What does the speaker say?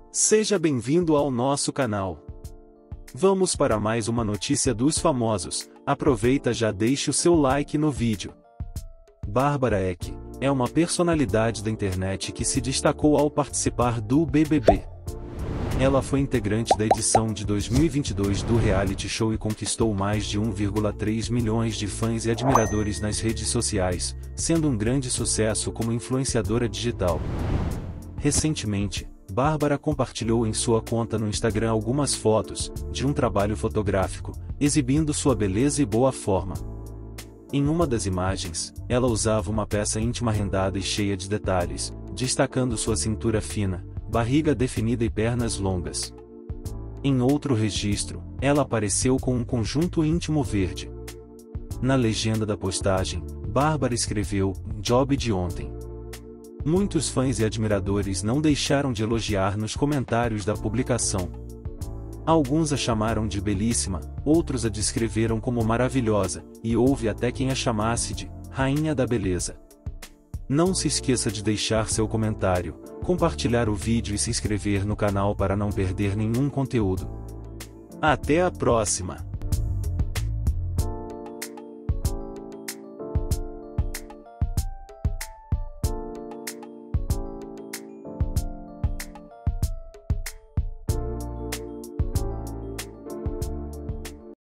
Seja bem-vindo ao nosso canal. Vamos para mais uma notícia dos famosos. Aproveita, já deixe o seu like no vídeo. Bárbara Eck é uma personalidade da internet que se destacou ao participar do BBB. Ela foi integrante da edição de 2022 do reality show e conquistou mais de 1,3 milhões de fãs e admiradores nas redes sociais, sendo um grande sucesso como influenciadora digital. Recentemente, Bárbara compartilhou em sua conta no Instagram algumas fotos de um trabalho fotográfico, exibindo sua beleza e boa forma. Em uma das imagens, ela usava uma peça íntima rendada e cheia de detalhes, destacando sua cintura fina, barriga definida e pernas longas. Em outro registro, ela apareceu com um conjunto íntimo verde. Na legenda da postagem, Bárbara escreveu: "Job de ontem". Muitos fãs e admiradores não deixaram de elogiar nos comentários da publicação. Alguns a chamaram de belíssima, outros a descreveram como maravilhosa, e houve até quem a chamasse de Rainha da Beleza. Não se esqueça de deixar seu comentário, compartilhar o vídeo e se inscrever no canal para não perder nenhum conteúdo. Até a próxima!